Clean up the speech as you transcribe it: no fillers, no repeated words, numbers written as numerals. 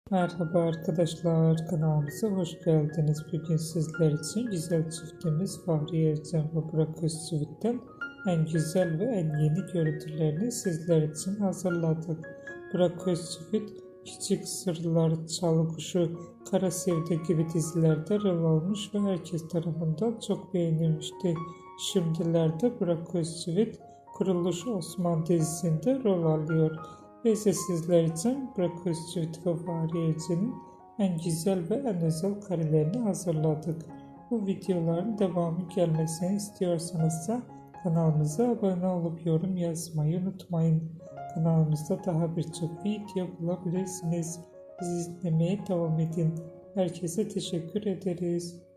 Merhaba arkadaşlar, kanalımıza hoş geldiniz. Bugün sizler için güzel çiftimiz Fahriye Evcen ve Burak Özçivit'ten en güzel ve en yeni görüntülerini sizler için hazırladık. Burak Özçivit, Küçük Sırlar, Çalı Kuşu, Kara Sevda gibi dizilerde rol almış ve herkes tarafından çok beğenilmişti. Şimdilerde Burak Özçivit, Kuruluş Osman dizisinde rol alıyor. Ve ise sizler için Burak Özçivit ve Fahriye Evcen'in en güzel ve en özel karelerini hazırladık. Bu videoların devamı gelmesini istiyorsanız da kanalımıza abone olup yorum yazmayı unutmayın. Kanalımızda daha birçok video bulabilirsiniz. Bizi izlemeye devam edin. Herkese teşekkür ederiz.